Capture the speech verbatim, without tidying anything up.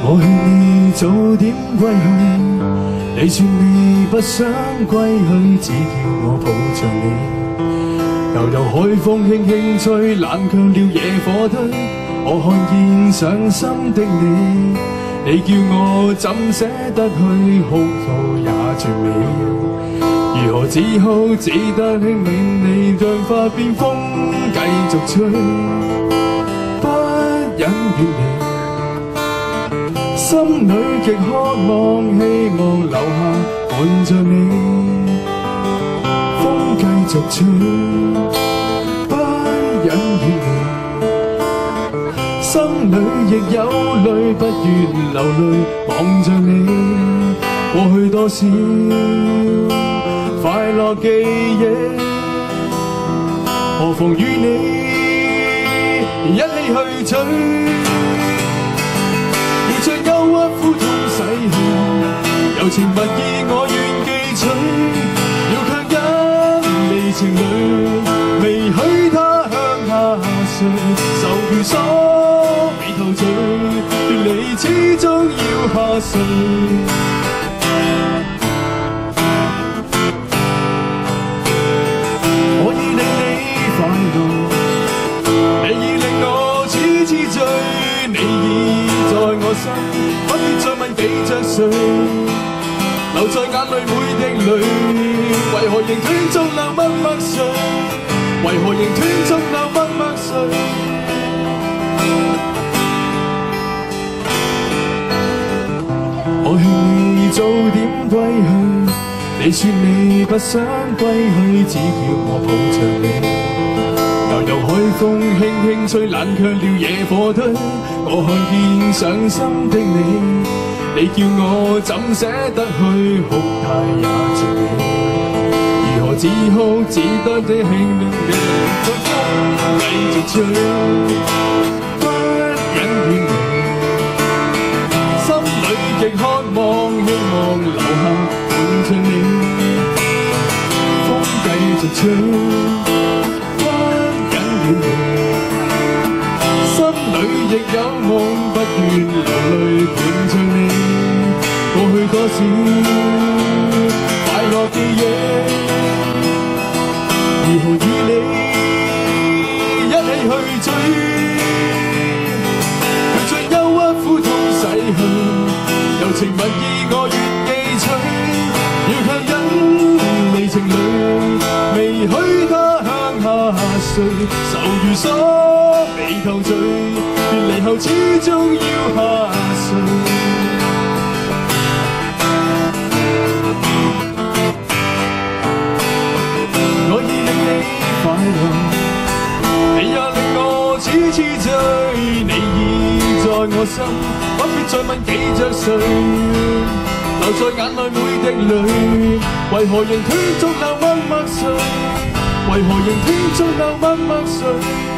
我勸你早點歸去，你說你不想歸去，只叫我抱着你。悠悠海風輕輕吹，冷卻了野火堆。我看見傷心的你，你叫我怎捨得去，哭到也絕美。如何只好只得輕勉你，像發邊風繼續吹，不忍遠離。心裏極渴望，希望留下伴着你。風繼續吹，不忍遠離。心裏亦有淚，不願流淚，望着你。過去多少快樂記憶，何妨與你一起去追。讓憂鬱苦痛洗去，柔情蜜意我願記取。要強忍離情淚，未許他向下垂。愁如鎖，眉頭聚，別離始終要下垂。我已令你快樂，你已令我痴痴醉，你已在我心，不必再問記着誰，留在眼裏每滴淚，為何仍斷續流默默垂？為何仍斷續流默默垂？我勸你早點歸去，你說你不想歸去，只叫我抱着你。悠悠海風輕輕吹，冷卻了野火堆。我看見傷心的你，你叫我怎捨得去，哭態也絕美。如何只好只得這輕蔑的風繼續吹，不忍遠離。心裏極渴望，希望留下伴着你。風繼續吹，心裏亦有夢，不願流淚伴着你。過去多少快樂記憶，如何與你一起去追？讓盡憂鬱苦痛洗去，柔情蜜意我願記取。要強忍離情淚，未許他向下垂。愁如鎖，眉頭聚，別離後始終要下垂。我已令你快樂，你也令我痴痴醉，你已在我心，不必再問記着誰，留在眼內每滴淚，為何仍斷續流默默垂？為何仍斷續流默默垂？